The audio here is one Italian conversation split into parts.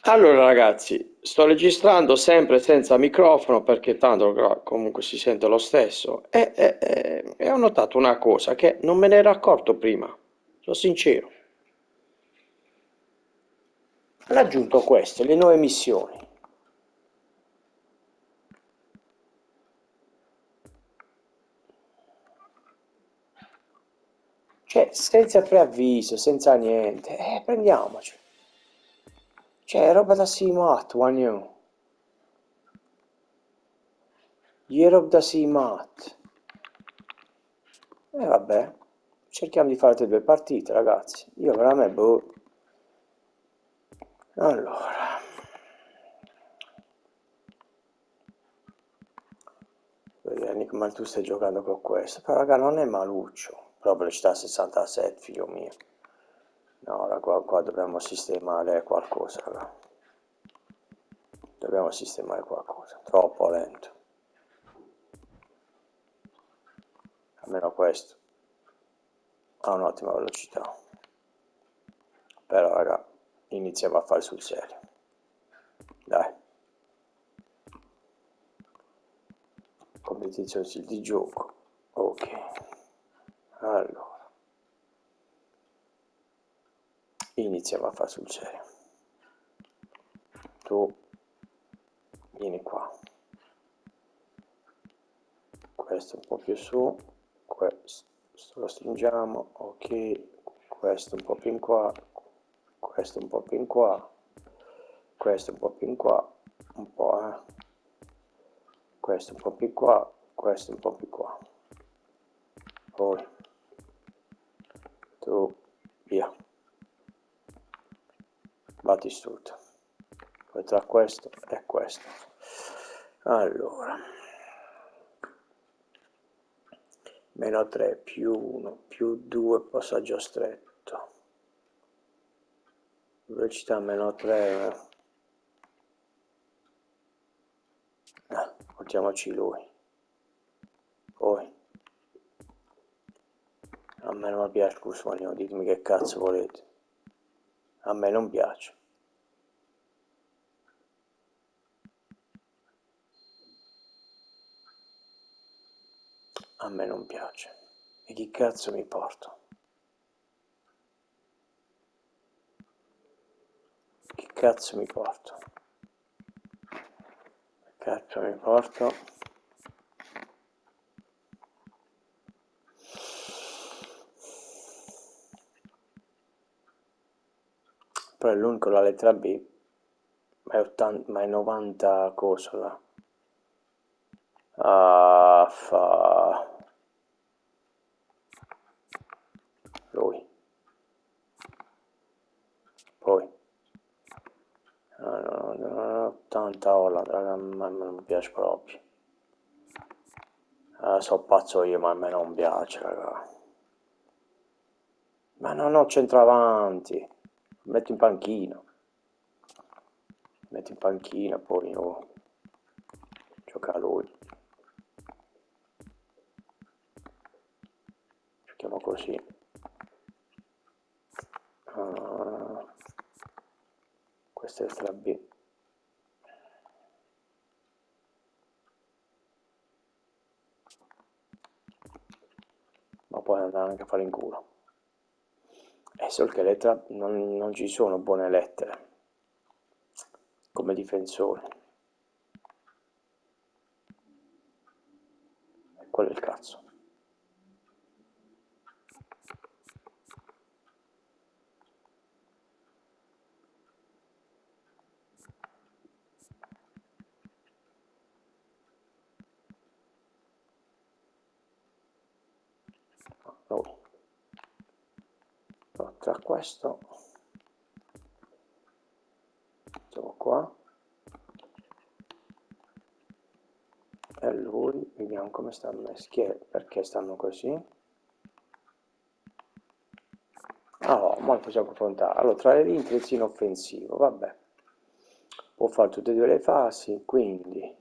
Allora ragazzi, sto registrando sempre senza microfono perché tanto comunque si sente lo stesso e ho notato una cosa che non me ne ero accorto prima, sono sincero. Hanno aggiunto queste, le nuove missioni, cioè senza preavviso, senza niente, prendiamoci. Cioè roba da Simat, one you. Year da Simat. E vabbè, cerchiamo di fare le due partite ragazzi, io veramente boh. Allora. Vedi come tu stai giocando con questo. Però raga non è maluccio. Però velocità 67, figlio mio. No, raga, qua dobbiamo sistemare qualcosa, raga. Dobbiamo sistemare qualcosa. Troppo lento. Almeno questo ha un'ottima velocità. Però raga, iniziamo a fare sul serio. Dai. Competizione di gioco. Ok. Allora. Iniziamo a fare sul serio. Tu vieni qua. Questo un po' più su, questo lo stringiamo, ok, questo un po' più in qua, questo un po' più in qua, questo un po' più in qua, un po', questo un po' più qua, questo un po' più qua, poi tu, via, Battistuta, poi tra questo e questo, allora, meno 3 più 1 più 2 passaggio stretto, velocità meno 3, portiamoci lui, poi a me non piace Cusmanio, ditemi che cazzo volete, a me non piace, a me non piace, e chi cazzo mi porto? Che cazzo mi porto? Che cazzo mi porto? Però è l'unico la lettera B, ma è, 80, ma è 90 cosa là. Ah, fa... lui. Poi... No, no, no, no, tanta olla, raga, a me non mi piace proprio. So pazzo io, ma a me non piace, raga. Ma non ho centravanti. Metto in panchina. Metto in panchina, poi oh, gioca lui. Giochiamo così. Uh, questa è lettera B. Ma poi andare anche a fare in culo. È solo che lettera non ci sono buone lettere come difensore. E quello è il cazzo. Lui. Tra questo, mettiamo qua, e lui, vediamo come stanno messi, perché stanno così. Allora, ora possiamo confrontare. Allora, tra le linee terzino offensivo, vabbè. Può fare tutte e due le fasi, quindi...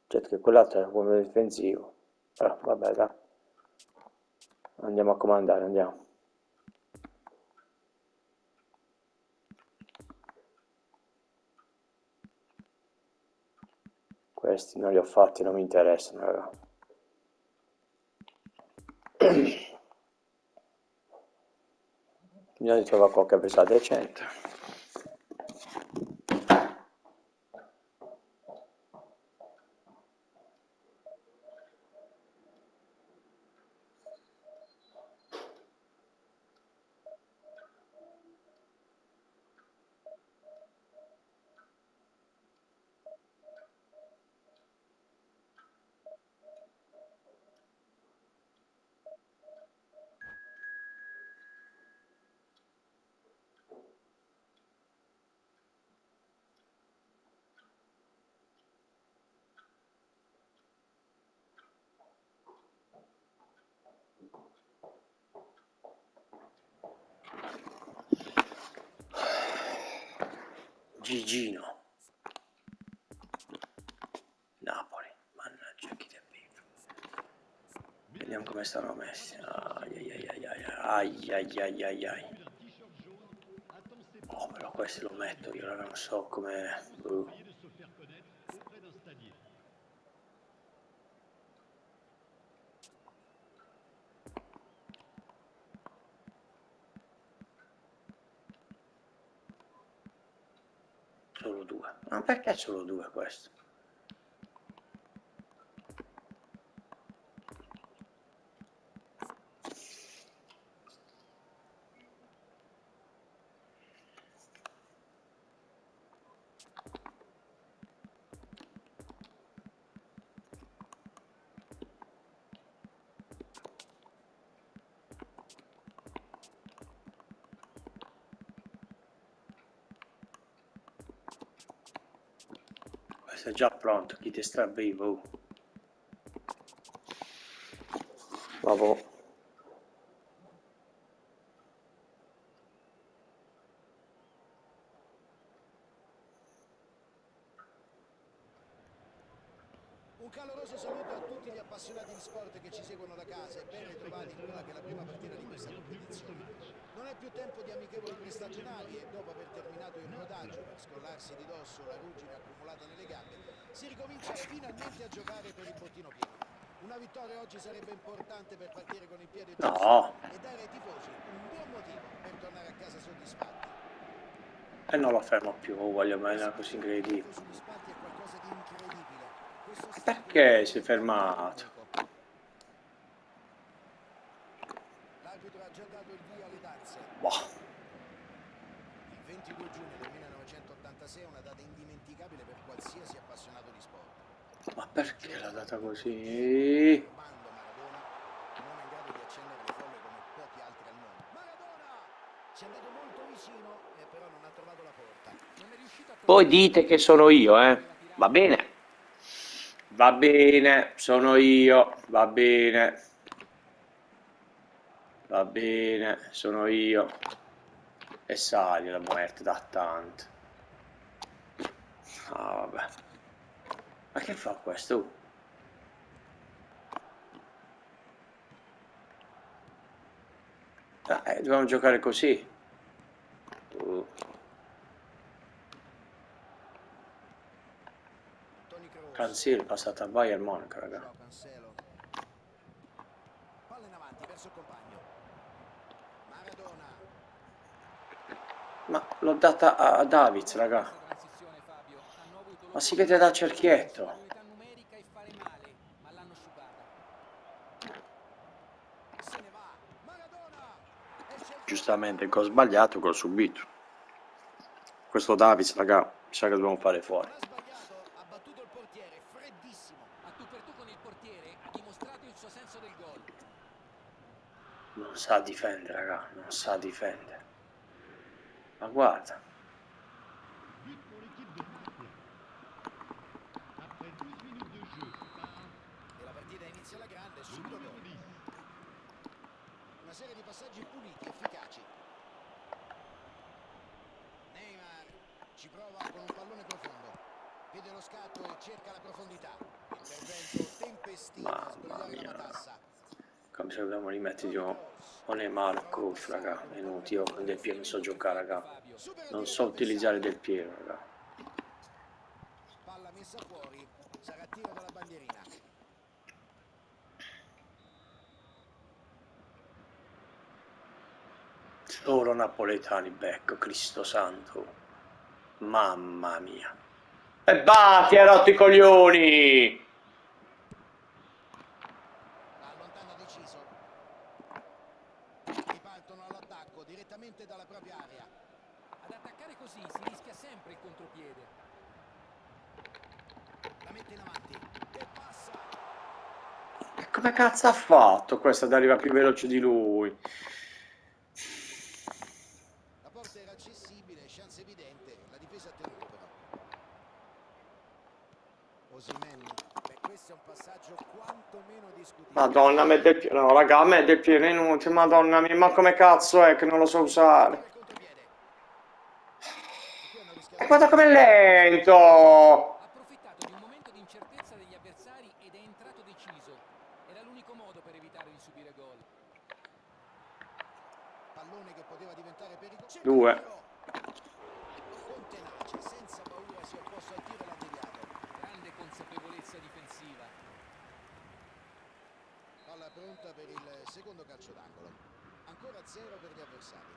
Certo che quell'altro è come difensivo. Però vabbè, dai. Andiamo a comandare, andiamo. Questi non li ho fatti, non mi interessano, raga. Bisogna trovare qualche presa decente. Gigino. Napoli. Mannaggia, chi te vive. Vediamo come stanno messi. Ai ai ai ai ai ai ai ai ai. Oh, però questi lo metto io, raga, non so come. Solo due. Ma perché solo due questo? Questo è già pronto, chi ti sta vivo? Vabbè. Un caloroso saluto a tutti gli appassionati di sport che ci seguono da casa e ben ritrovati in quella che è la prima partita di questa competizione. Non è più tempo di amichevoli prestagionali e dopo aver terminato il rodaggio per scrollarsi di dosso la ruggine accumulata nelle gambe, si ricomincia finalmente a giocare per il bottino pieno. Una vittoria oggi sarebbe importante per partire con il piede giusto No, e dare ai tifosi un buon motivo per tornare a casa soddisfatti. e non lo fermo più, voglio bene Respirare così un tifo incredibile. sugli spalti è qualcosa di incredibile. Questo Ma stadio è perché si è perfettamente fermato? unico. L'arbitro ha già dato il via alle danze. Boh. Il 22 giugno del 1986 è una data indimenticabile per qualsiasi appassionato di sport. Ma Il perché l'ha giorno data in cui Diego così? Armando Maradona, un uomo in grado di accendere le folle come pochi altri al mondo. Maradona! Ci è andato molto vicino, però non ha trovato la porta. Non è riuscito a Poi trovare la dite che porta. sono io, Pallone era Va tirato. bene. Va bene, sono io. Va bene. Va bene, sono io. E sali la muerte da tanto. Ah, vabbè. Ma che fa questo? Dobbiamo giocare così. Toni Kroos. Cancelo è passato a Bayern Monaco, raga. Joao Cancelo. Palla in avanti verso il compagno. Maradona. Ma l'ho data a Davids, Buona raga. questa transizione, Fabio. Hanno avuto Ma si vede dal l'opportunità di fare cerchietto. superiorità numerica e fare male, ma l'hanno sciupata. Se ne va. Maradona. Esce il colpo Giustamente, d'angolo che ho di Maradona. sbagliato, che ho subito. Questo Davids, raga, mi sa che dobbiamo fare fuori. Non ha sbagliato, ha battuto il portiere, freddissimo. A tu per tu con il portiere ha dimostrato il suo senso del gol. Non sa difendere, raga, non sa difendere. Ma guarda. E la partita inizia alla grande, subito gol. Una serie di passaggi puliti, efficaci. Neymar ci prova con un pallone profondo. Vede lo scatto e cerca la profondità. Intervento tempestivo a Mamma sbrogliare la mia, matassa. come se dobbiamo rimettere Toni io Kroos. o Neymar Prova a coach, passare raga, con è poco inutile, io con pericolo. Del Piero non so giocare, Perfetto, raga, Fabio. Supera il non diretto so utilizzare avversario. Del Piero, raga. Palla messa fuori. Sarà tiro dalla bandierina. Solo napoletani becco, Cristo santo, mamma mia. E batti, hai rotto i coglioni! La allontana deciso. Ripartono all'attacco direttamente dalla propria area. Ad attaccare così si rischia sempre il contropiede. La mette in avanti. E passa. E come cazzo ha fatto questo ad arrivare più veloce di lui? La porta era accessibile, chance evidente. La difesa ha tenuto però. Osimhen. Beh, questo è un passaggio quantomeno discutibile. Madonna, a me Del Piero, no raga, a me Del Piero è inutile, madonna mia, ma come cazzo è che non lo so Tira usare? il contropiede. E qui hanno rischiato E di guarda fare com'è gol. lento! Ha approfittato di un momento di incertezza degli avversari ed è entrato deciso. Era l'unico modo per evitare di subire gol. Pallone che poteva diventare pericoloso. Cerca il 2. tiro. Con tenacia, senza paura, si è opposto al tiro e l'ha deviato. Grande consapevolezza difensiva. Palla pronta per il secondo calcio d'angolo. Ancora 0 per gli avversari.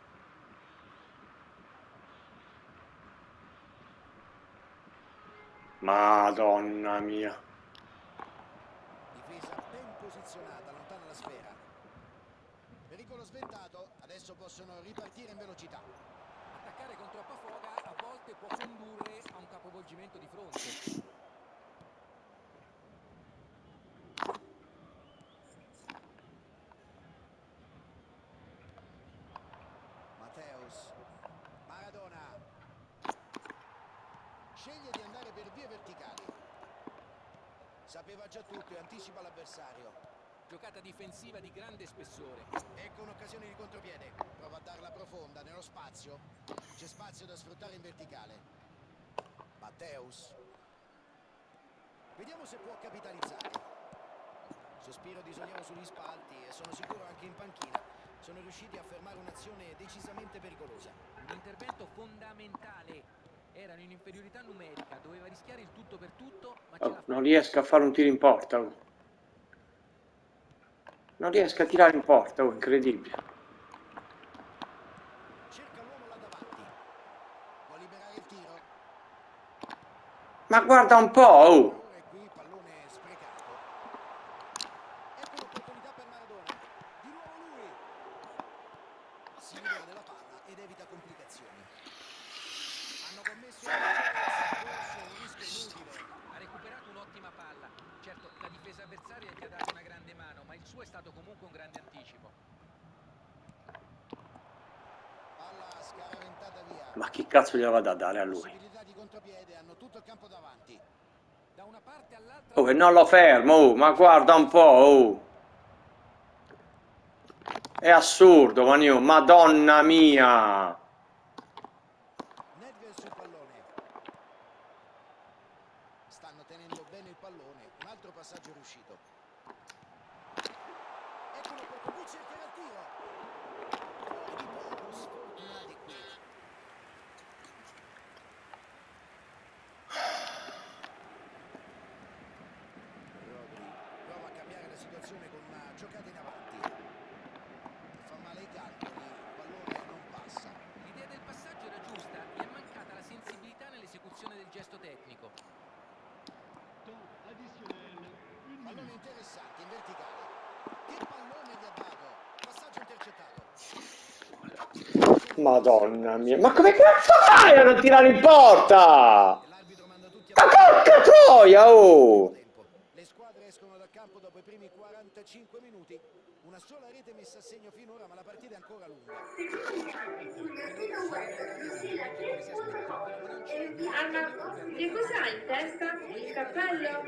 Madonna mia. Difesa ben posizionata, lontana la sfera. Pericolo sventato, adesso possono ripartire in velocità. Attaccare con troppa foga a volte può condurre a un capovolgimento di fronte. Matteus. Maradona. Sceglie di andare per vie verticali. Sapeva già tutto e anticipa l'avversario. Giocata difensiva di grande spessore. Ecco un'occasione di contropiede. Prova a darla profonda nello spazio. C'è spazio da sfruttare in verticale. Matteus. Vediamo se può capitalizzare. Sospiro di sollievo sugli spalti e sono sicuro anche in panchina. Sono riusciti a fermare un'azione decisamente pericolosa. Un intervento fondamentale. Erano in inferiorità numerica, doveva rischiare il tutto per tutto, ma ce l'ha Oh, fatta. non riesco a fare un tiro in porta. Oh. Non riesco a tirare in porta, oh, incredibile. Cerca l'uomo là davanti. Può liberare il tiro. Ma guarda un po', oh. Ora è qui, pallone sprecato. Ecco l'opportunità per Maradona. Di nuovo lui. Si libera della palla ed evita complicazioni. Hanno commesso una leggerezza, corso un rischio inutile. Ha recuperato un'ottima palla. Certo, la difesa avversaria gli ha dato una grande mano, ma il suo è stato comunque un grande anticipo. Palla scaraventata via. Ma chi cazzo gliela vado a dare a lui? Possibilità di contropiede, hanno tutto il campo davanti. Da una parte all'altra... Oh, e non lo fermo, oh, ma guarda un po', oh. È assurdo, Manio, madonna mia. Nedved sul pallone. Stanno tenendo bene il pallone. Un altro passaggio riuscito. Ecco l'opportunità. Qui cercherà il tiro. Oh, di poco sfortunati qui. Rodri prova a cambiare la situazione con una giocata in avanti. Fa male ai calcoli, il pallone non passa. L'idea del passaggio era giusta, gli è mancata la sensibilità nell'esecuzione del gesto tecnico. Pallone interessante, in verticale. Che pallone gli ha dato? Passaggio intercettato. Madonna mia, ma come cazzo fai a non tirare in porta? E l'arbitro manda tutti a Ma porca troia, oh! tempo. Le squadre escono dal campo dopo i primi 45 minuti. Una sola rete messa a segno finora, ma la partita è ancora lunga. Finora sono andate esattamente come si aspettavano, ma non c'è Anna, tempo per perdere che tanto cos'hai in tempo. testa? Il cappello?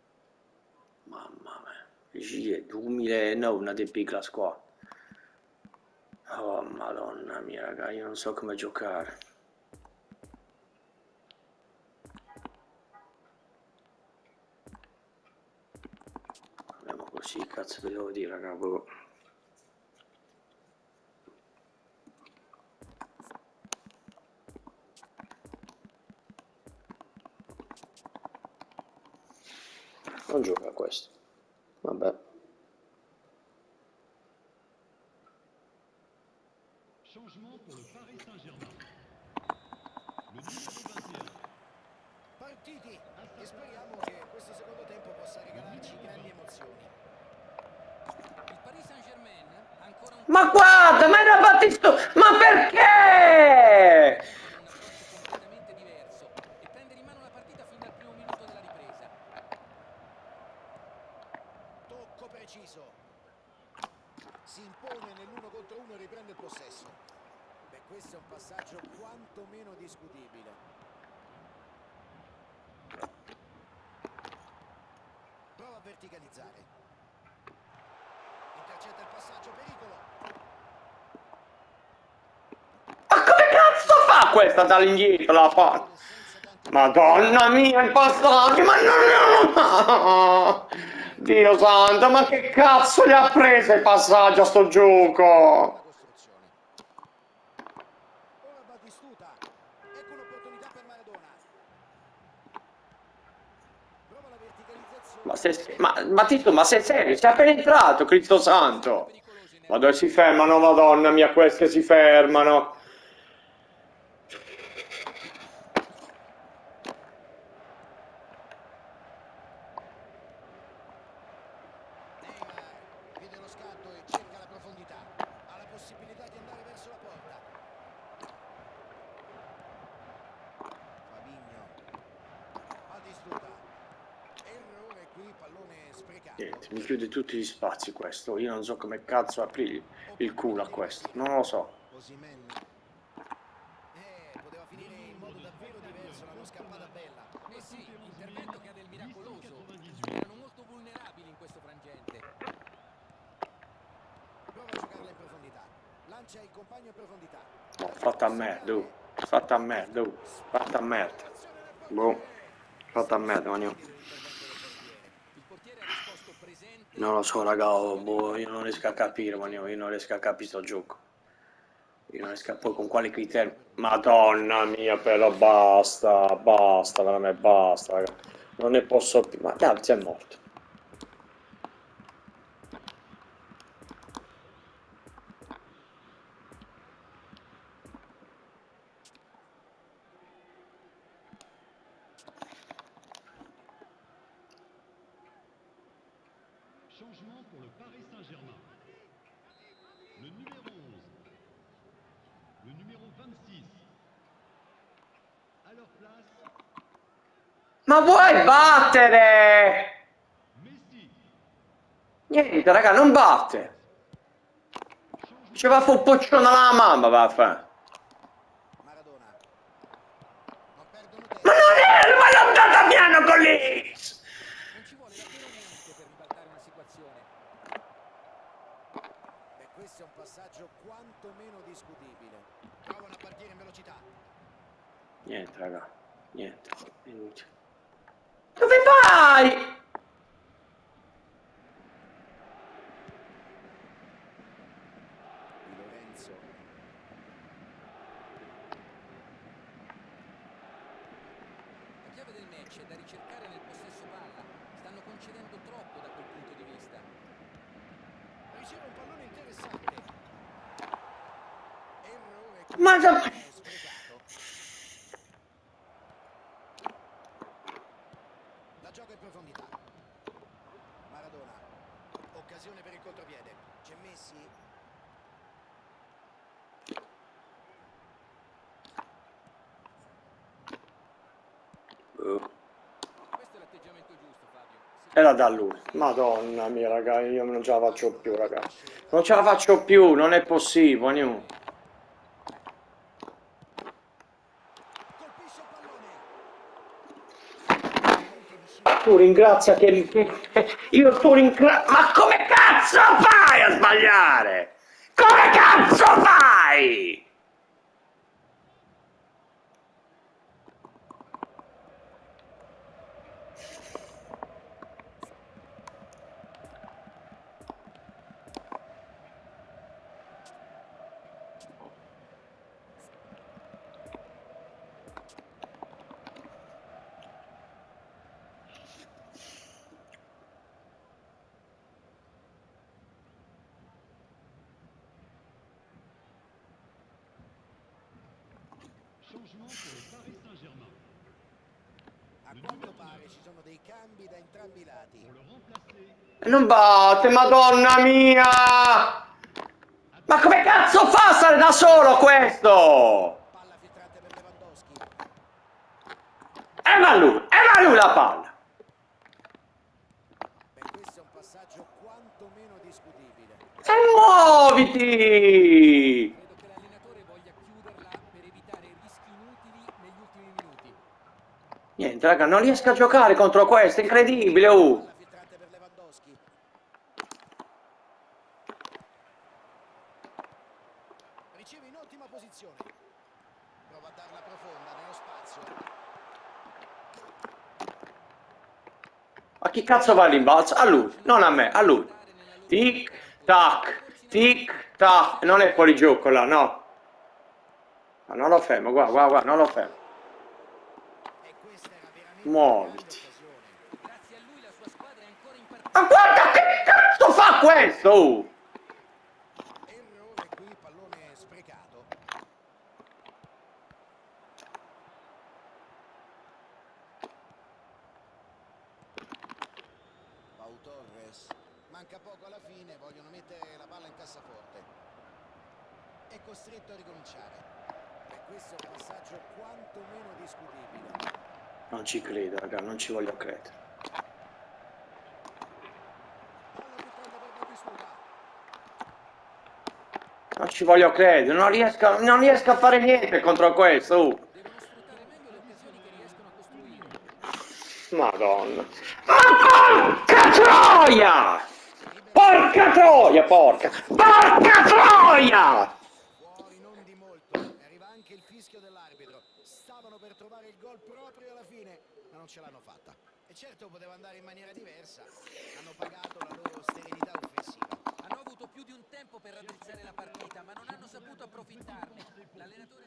Mamma mia, 2009 una dei piccola squadra. Oh madonna mia raga, io non so come giocare. Andiamo così, cazzo che devo dire raga, boh. Non gioca questo. Vabbè. Changement pour le Paris Saint-Germain. Le numéro 21. Partiti e speriamo che questo secondo tempo possa regalarci grandi emozioni. Il Paris Saint-Germain ancora un Ma guarda, ma era Battisto, ma perché? con un approccio completamente diverso e prendere in mano la partita fin dal primo minuto della ripresa. Tocco preciso. Si impone nell'1 contro 1 e riprende il possesso. Beh, questo è un passaggio quantomeno discutibile. Prova a verticalizzare. Intercetta il passaggio, pericolo. Ma come cazzo fa questa dall'indietro la fa? Senza tanti Madonna mia, il passaggio, ma no! Dio santo, ma che cazzo gli ha preso il passaggio a sto la gioco? costruzione. Ora Battistuta. Ecco un'opportunità per Maradona. Prova la verticalizzazione. Ma Battista, ma sei serio? Sei appena entrato, Cristo santo! Pericoloso in Ma area. dove si fermano, madonna mia, queste si fermano! Neymar vede lo scatto e cerca la profondità. Ha la possibilità di andare verso la porta. Fabinho. Battistuta. Errore qui, pallone sprecato. Niente, mi chiude tutti gli spazi questo, io non so come cazzo aprire il culo a questo, non lo so. Osimhen. Poteva finire in modo davvero diverso, l'hanno scappata bella. Eh sì, intervento che ha del miracoloso. Erano molto vulnerabili in questo frangente. Prova a giocarla in profondità. Lancia il compagno in profondità. Oh, fatta a merda, oh. Fatta a merda, oh. Fatta a merda. Boh, fatta a merda, Manio. Il portiere ha risposto presente. Non lo so, raga, oh, boh, io non riesco a capire, Manio, io non riesco a capire sto gioco. Io non riesco a... Poi con quale criterio? Madonna mia, però basta, basta, veramente basta, raga. Non ne posso più, ma cazzo è morto. Changement pour le Paris Saint-Germain. Le numéro 11. Le numéro 26. À leur place, Ma vuoi battere? Messi. Niente, raga, non batte. Ci va a fare un poccione alla mamma, vaffa. Maradona. Non perdono tempo. Ma non è, ma l'ho andata piano con l'X. Non ci vuole davvero niente per ribaltare una situazione. Beh, questo è un passaggio quantomeno discutibile. Provano a partire in velocità. Niente, raga, niente, inutile. Dove vai? Di Lorenzo. La chiave del match è da ricercare nel possesso palla. Stanno concedendo troppo da quel punto di vista. Riceve un pallone interessante. Errore qui. Ma Sprecato. La gioca in profondità. Maradona. Occasione per il contropiede. C'è Messi. Questo è l'atteggiamento giusto, Fabio. Era da lui. Madonna mia, raga, io non ce la faccio più, raga. Non ce la faccio più, non è possibile, New. Colpisce il pallone. Tu ringrazia che io tu ringrazio. Ma come cazzo fai a sbagliare? Come cazzo fai? Changement pour le Paris Saint-Germain. A quanto pare ci sono dei cambi da entrambi i lati. Pour le remplacer, Non batte, madonna mia! Ma come cazzo fa a stare da solo questo? Palla filtrante per Lewandowski. E va lui la palla! Beh, questo è un passaggio quantomeno discutibile. E muoviti! Credo che l'allenatore voglia chiuderla per evitare rischi inutili negli ultimi minuti. Niente, raga, non riesco a giocare contro questo, è incredibile, oh! Palla filtrante per Lewandowski. Riceve in ottima posizione. Prova a darla profonda nello spazio. Ma chi cazzo va all'imbalzo? A lui, non a me, a lui. Tic, tac, tic, tac. Non è fuori gioco là, no. Ma non lo fermo, guarda, guarda, guarda, non lo fermo. E questa era veramente una grande Muoviti. occasione. Grazie a lui la sua squadra è ancora in partita. Ma guarda che cazzo fa questo? Oh! Errore qui, pallone sprecato. Pau Torres. Manca poco alla fine, vogliono mettere la palla in cassaforte. È costretto a ricominciare. E questo è un passaggio quantomeno discutibile. Non ci credo, raga, non ci voglio credere. Palla filtrante per Batistuta. Non ci voglio credere, non riesco a fare niente contro questo, oh! Devono sfruttare meglio le occasioni che riescono a costruire. Madonna. Ma porca troia! Porca troia, porca! Porca troia! Fuori non di molto. E arriva anche il fischio dell'arbitro. Stavano per trovare il gol proprio alla fine, ma non ce l'hanno fatta. E certo poteva andare in maniera diversa. Hanno pagato la loro sterilità offensiva. Hanno avuto più di un tempo per raddrizzare la partita, ma non hanno saputo approfittarne. L'allenatore...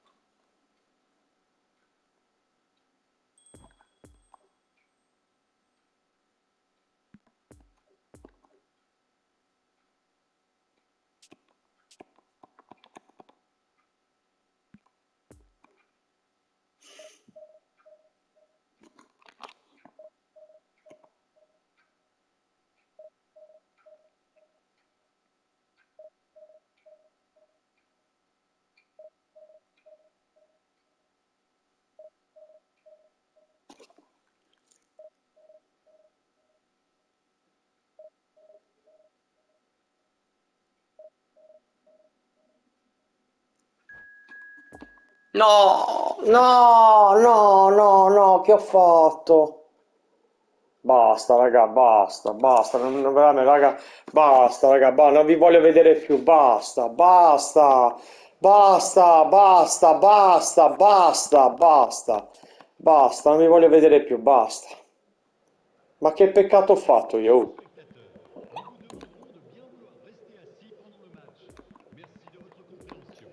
No, no, no, no, no, che ho fatto? Basta, raga, basta, basta, veramente, raga, basta, raga, non vi voglio vedere più, basta, basta, basta, basta, basta, basta, basta, basta, non vi voglio vedere più, basta. Ma che peccato ho fatto io? Oh. spectateurs, nous vous demanderons de bien vouloir rester assis pendant le match. Merci de votre compréhension.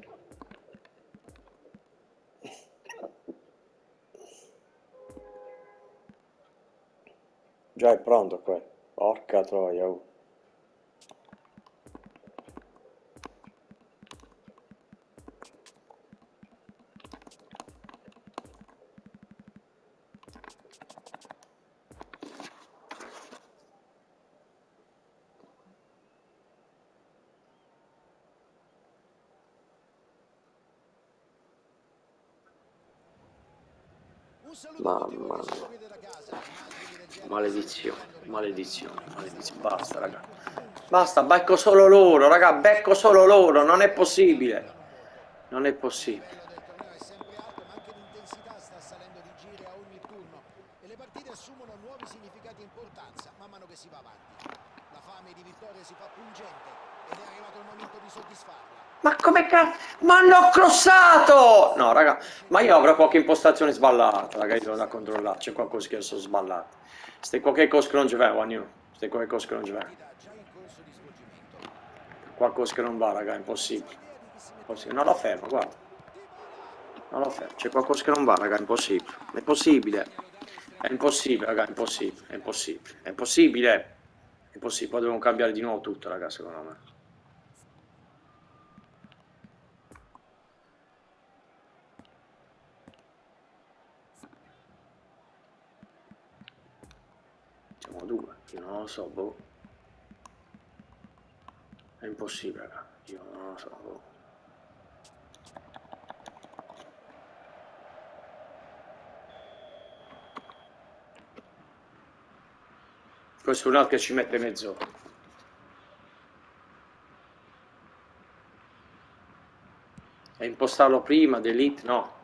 Già è pronto qua. Porca troia, oh. Un saluto a tutti voi Mamma che ci mia. seguite da casa. Immagini del genere Maledizione, stanno sempre maledizione, ritornando maledizione. in questa Basta, raga. partita. Basta, becco solo loro, raga, becco solo loro. Non è possibile. Mancano molto. Non è Il possibile. livello del torneo è sempre alto, ma anche l'intensità sta salendo di giri a ogni turno e le partite assumono nuovi significati e importanza man mano che si va avanti. La fame di vittoria si fa pungente e Ed è arrivato il momento di soddisfarla. Ma come cazzo? Ma hanno crossato! No, raga, ma io avrò qualche impostazione sballata, raga, io devo andare a controllare, c'è qualcosa che sono sballato. Ste qualche cosa che non ci va, Wagnu. Ste qualche cosa che non ci va. Partita già in corso di svolgimento. Qualcosa che non va, raga, è impossibile. Non lo fermo, guarda. Non lo fermo, c'è qualcosa che non va, raga, è impossibile. È impossibile. È impossibile, raga, è impossibile. È impossibile. È impossibile. È impossibile. Poi dobbiamo cambiare di nuovo tutto, raga, secondo me. Siamo due, io non lo so, boh. È impossibile, raga, io non lo so, boh. Questo è un altro che ci mette mezz'ora. E impostarlo prima, delete, no.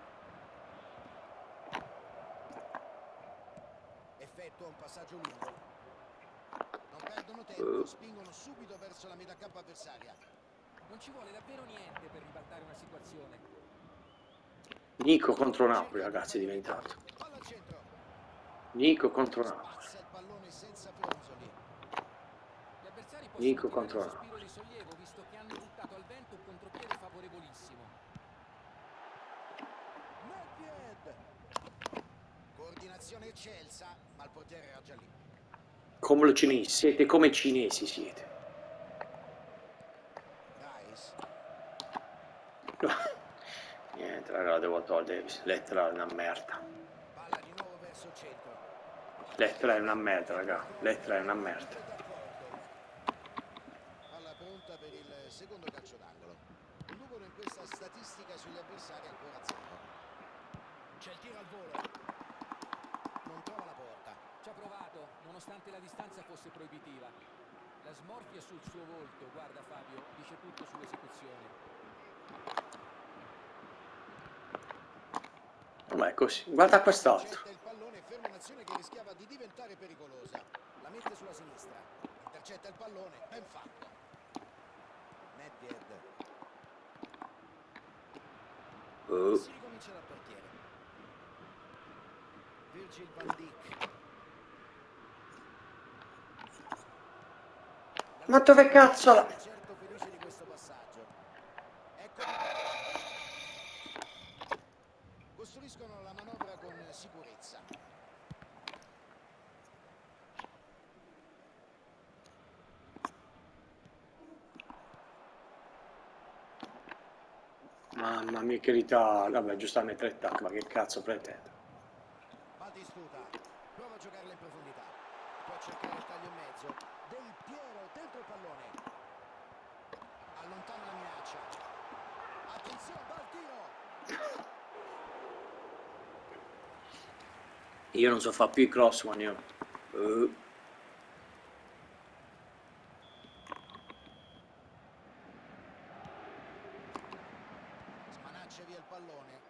Effettua un passaggio lungo. Non perdono tempo, spingono subito verso la metà campo avversaria. Non ci vuole davvero niente per ribaltare una situazione. Nico contro Napoli, ragazzi, è diventato. Palla al centro. Nico contro Napoli. Spazza il pallone senza fronzoli. Gli avversari possono Nico tirare contro un Napoli. sospiro di sollievo visto che hanno buttato al vento un contropiede favorevolissimo. Nedved. Coordinazione eccelsa, ma il portiere era già lì. Come lo cinesi, siete come cinesi, siete. Rice. Niente, raga, la devo togliere, lettera è una merda. Palla di nuovo verso il centro. Lettera è una merda, raga, lettera è una merda. Palla pronta per il secondo calcio d'angolo. Un numero in questa statistica sugli avversari ancora zero. C'è il tiro al volo. Non trova la porta. Ci ha provato, nonostante la distanza fosse proibitiva. La smorfia sul suo volto, guarda Fabio, dice tutto sull'esecuzione. Ma è così, guarda quest'altro. Intercetta il pallone, ferma un'azione che rischiava di diventare pericolosa. La mette sulla sinistra. Intercetta il pallone, ben fatto. Nedved. Si ricomincia dal portiere. Virgil van Dijk. Ma dove cazzo la... Certo felice di questo passaggio. Ecco. Costruiscono la manovra con sicurezza. Mamma mia che ritardo, vabbè giustamente 3 tac, ma che cazzo pretende? Batistuta prova a giocarla in profondità. Può cercare il taglio in mezzo. Del Piero dentro il pallone. Allontana la minaccia. Attenzione, va il tiro. Io non so fare più i cross, ma io... Smanaccia via il pallone.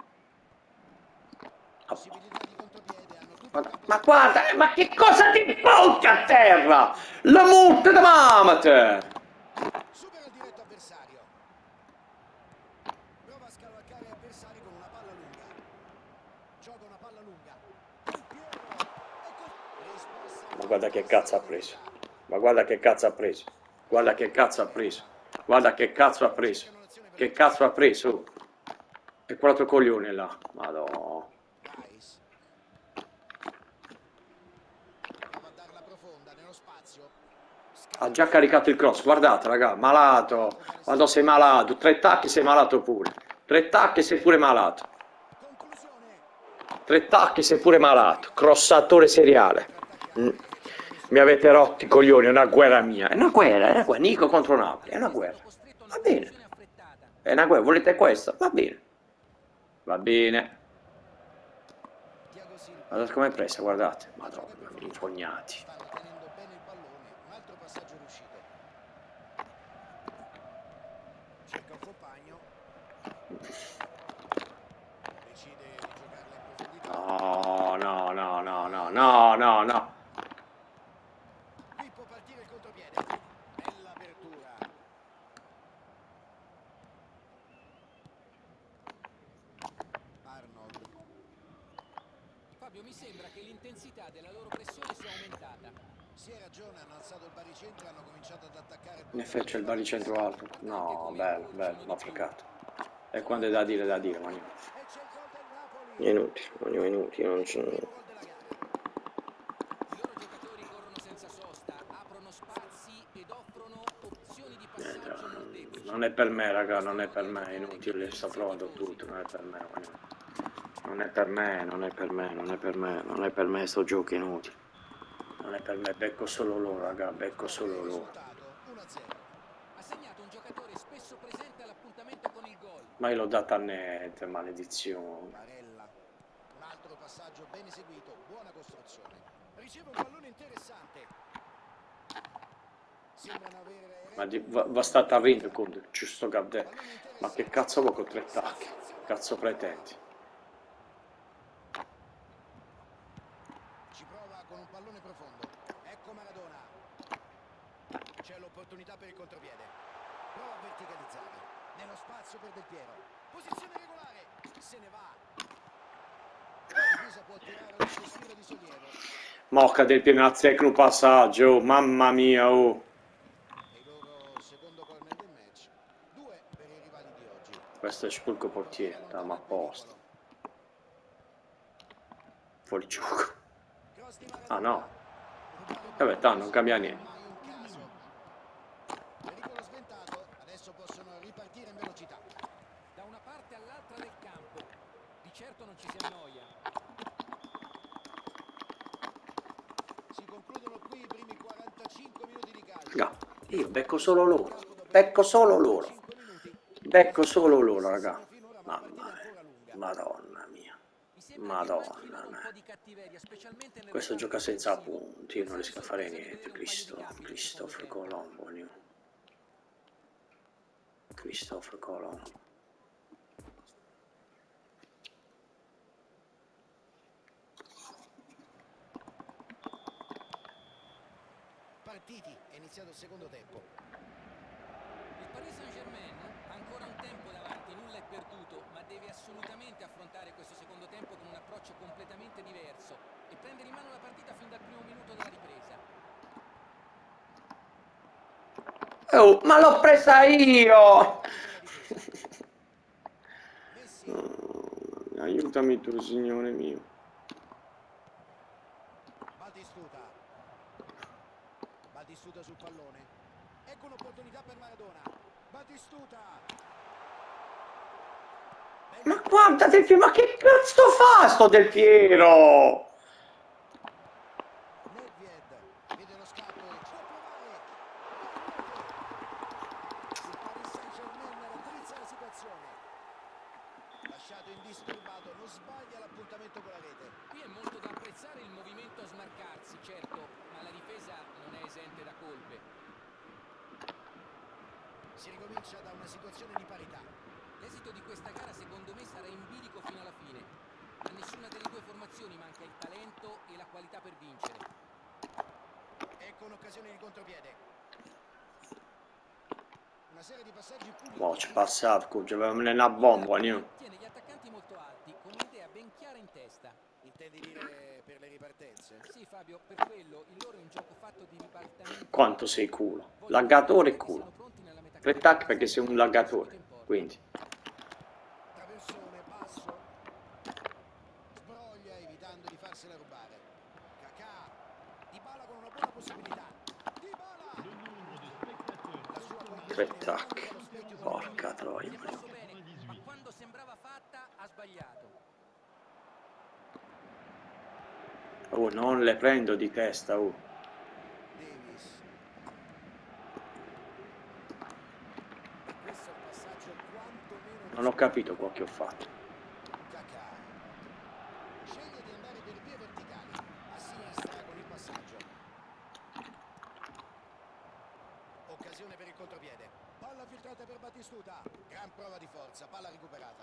Possibilità di contropiede, hanno tutto il campo. Ma guarda, ma che cosa ti butti a terra? La multa da mamate! Supera il diretto avversario. Prova a scavalcare avversari con una palla lunga. Gioca una palla lunga. Del Piero. Risposta. Ma guarda che cazzo ha preso. Ma guarda che cazzo ha preso. Guarda che cazzo ha preso. Guarda che cazzo ha preso. Che cazzo ha preso? E quell'altro coglione là. Madonna. Rice. Prova a darla profonda nello spazio. Ha già caricato il cross. Guardate, raga. Malato. Quando sei malato. 3 tacchi sei malato pure. 3 tacchi sei pure malato. Conclusione. 3 tacchi sei pure malato. Crossatore seriale. Mi avete rotti i coglioni. È una guerra mia. È una guerra. È una guerra. Nico contro Napoli. È una guerra. Va bene. È una guerra. Volete questo? Va bene. Va bene. Thiago Silva. Guardate com'è presa, guardate. Madonna, infognati. Stanno tenendo bene il pallone. Un altro passaggio riuscito. Cerca un compagno. Decide di giocarla in profondità. No, no, no, no, no, no, no, no. Qui può partire il contropiede. Bella apertura. l'intensità della loro pressione sia aumentata. Si ha ragione, hanno alzato il baricentro e hanno cominciato ad attaccare. In effetti c'è il baricentro alto. No, bello, bello, ma fregato. E quando è da dire, ma niente. E c'è il gol del Napoli. Inutile, inutile, non c'è. Primo gol della gara. I loro giocatori corrono senza sosta, aprono spazi ed offrono opzioni di passaggio molteplici. Non è per me, raga, non è per me, è inutile, sto provando tutto, non è per me, non è per me, non è per me, non è per me, non è per me sto gioco inutile. Non è per me, becco solo loro, raga, becco solo loro. Risultato 1-0. Ha segnato un giocatore spesso presente all'appuntamento con il gol. Ma io l'ho data a niente, maledizione. Barella. Un altro passaggio ben eseguito, buona costruzione. Riceve un pallone interessante. Sembrano avere. Ma va stata a vincere con giusto Gabdè. Ma che cazzo vuoi con 3 attacchi? Cazzo pretendi? Ci prova con un pallone profondo. Ecco Maradona. C'è l'opportunità per il contropiede. Prova a verticalizzare. Nello spazio per Del Piero. Posizione regolare. Se ne va. La difesa può tirare un sospiro di sollievo. Mocca del pieno a un passaggio, mamma mia, oh. È il loro secondo corner del match. 2 per i rivali di oggi. Questo è spulco portiere, ma a posto. Fuori gioco. Ah no. Vabbè, non cambia niente. Mai un caso. Pericolo sventato. Adesso possono ripartire in velocità. Da una parte all'altra del campo. Di certo non ci si annoia. Si concludono qui i primi 45 minuti di calcio. Raga, io becco solo loro. Becco solo loro. Becco solo loro, raga. Mamma mia. Madonna mia. Madonna mia. Questo gioca senza punti, io non riesco a fare niente. Christopher Colombo. Christopher Colombo. Partiti, è iniziato il secondo tempo. Il Paris Saint-Germain ha ancora un tempo davanti, nulla è perduto, ma deve assolutamente affrontare questo secondo tempo con un approccio completamente diverso e prendere in mano la partita fin dal primo minuto della ripresa. Oh, ma l'ho presa io! Aiutami tu, Signore mio. Batistuta sul pallone. Ecco un'opportunità per Maradona. Batistuta. Ma guarda Del Piero, ma che cazzo fa sto Del Piero? Nedved vede lo scatto e può provare. Il Paris Saint-Germain raddrizza la situazione. Lasciato indisturbato, non sbaglia l'appuntamento con la rete. Qui è molto da apprezzare il movimento a smarcarsi, certo, ma la difesa non è esente da colpe. Si ricomincia da una situazione di parità. L'esito di questa gara secondo me sarà in bilico fino alla fine. A nessuna delle due formazioni manca il talento e la qualità per vincere. Ecco un'occasione di contropiede. Una serie di passaggi puliti. Boh, ci passa, avevamo una bomba, io. Tiene gli attaccanti molto alti, con un'idea ben chiara in testa. Intendi dire per le ripartenze? Sì Fabio, per quello il loro è un gioco fatto di ribaltamento. Quanto sei culo. Laggatore e culo. Rettac perché sei un laggatore, quindi. Traversone, basso. Sbroglia evitando di farsela rubare. Kaká. Dybala con una buona possibilità. Dybala. La sua Rettac. Porca troia. Messo bene, ma quando sembrava fatta ha sbagliato. Oh, non le prendo di testa, oh. Davis. Questo è un passaggio quantomeno. Non ho capito quel che ho fatto. Kaká. Sceglie di andare per vie verticali. A sinistra con il passaggio. Occasione per il contropiede. Palla filtrata per Batistuta. Gran prova di forza. Palla recuperata.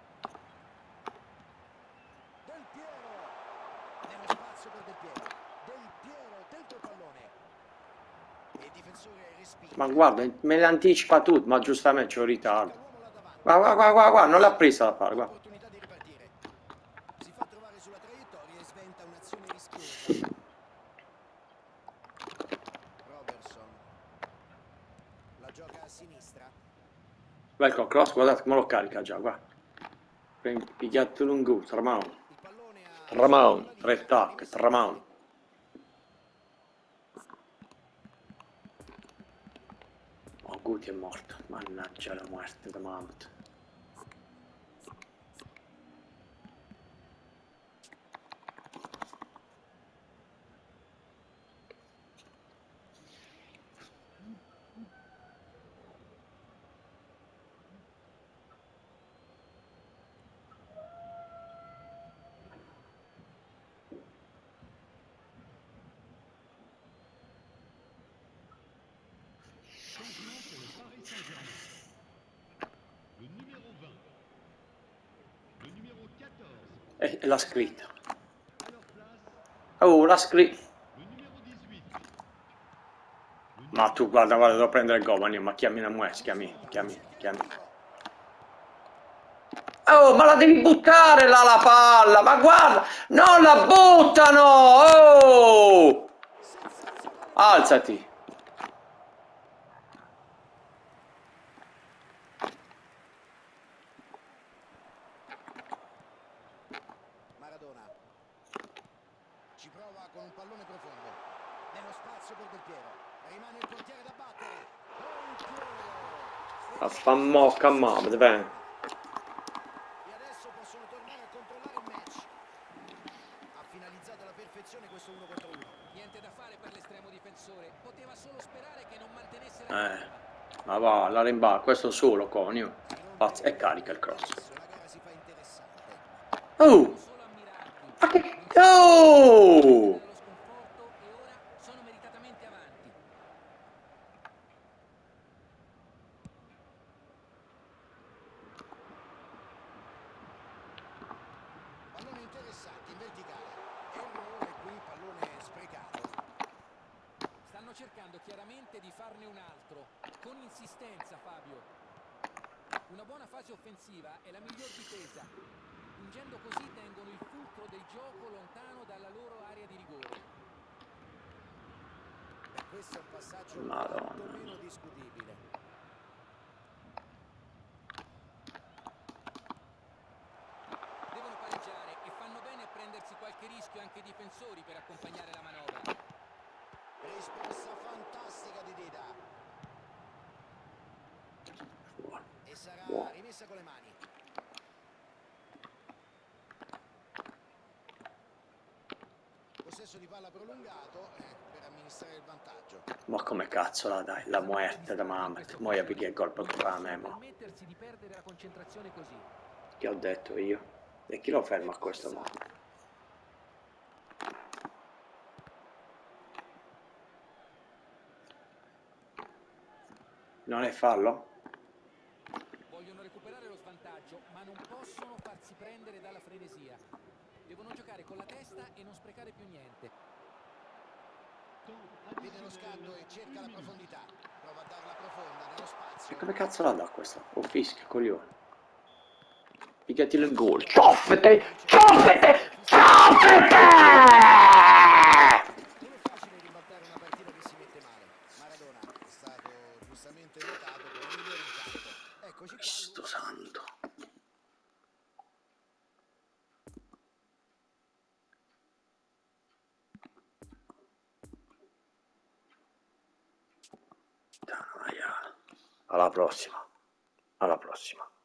Del Piero. Nello spazio per Del Piero. Del Piero dentro il pallone. E il difensore respinge. Ma guarda, me l'anticipa tutto, ma giustamente c'ho ritardo. Guarda, non l'ha presa la palla, guarda. Opportunità di ripartire. Si fa trovare sulla traiettoria e sventa un'azione rischiosa. gioca a sinistra. Ecco il cross, guardate come lo carica già, guarda. Pigliato lungo, Tramon. Il pallone a Tramon, la linea, red tac, rimessa Tramon. Oh, Guti è morto, mannaggia la morte da Mount. Changement pour le Paris Saint-Germain. Le numéro 20. Le numéro 14. E l'ha scritta. À leur place, Oh, l'ha scritta. le numéro 18. Le Ma numéro tu guarda, guarda, devo prendere il gol, ma chiami la mues, chiami. Oh, ma la devi buttare là la palla, ma guarda, non la buttano! Oh! sensazionale Alzati! Maradona. Ci prova con un pallone profondo. Nello spazio per Del Piero. Rimane il portiere da battere. Del Piero. A fa mocca, mamma, bene. E adesso possono tornare a controllare il match. Ha finalizzato alla perfezione questo 1 contro 1. Niente da fare per l'estremo difensore, poteva solo sperare che non mantenesse la calma. Ma va, la rimba, questo solo, conio. Si rompe Pazzo, il e carica il ritmo e cross. adesso la gara si fa interessante. Oh! Solo ammirarli. Ma che... Non si sono Oh! dallo sconforto e ora sono meritatamente avanti. Pallone interessante in verticale. Errore qui, pallone sprecato. Stanno cercando chiaramente di farne un altro, con insistenza Fabio. Una buona fase offensiva è la miglior difesa. Fingendo così tengono il fulcro del gioco lontano dalla loro area di rigore. E questo è un passaggio Madonna. quantomeno discutibile. Devono pareggiare e fanno bene a prendersi qualche rischio anche i difensori per accompagnare la manovra. Risposta fantastica di Dida. Buono. E sarà Buono. rimessa con le mani. Possesso di palla prolungato per amministrare il vantaggio. Ma come cazzo la dai? La muerte da Mamet. Mo' perché è colpa Non tua a possono me, mo. permettersi di perdere la concentrazione così. Che ho detto io? E chi lo ferma a questo Passa. modo? Non è fallo? Vogliono recuperare lo svantaggio, ma non possono farsi prendere dalla frenesia. Devono giocare con la testa e non sprecare più niente. temps Vede lo scatto additionnel. e cerca 1 la minute. profondità. Prova a darla profonda nello E spazio. come cazzo la dà questa? Oh, fischia, coglione. Pigliati il gol. Ciofete! Ciofete! Ciofete! Non è facile ribaltare una partita che si mette male. Maradona è stato giustamente votato come migliore in campo. Eccoci qua. Cristo santo. Alla prossima. Alla prossima.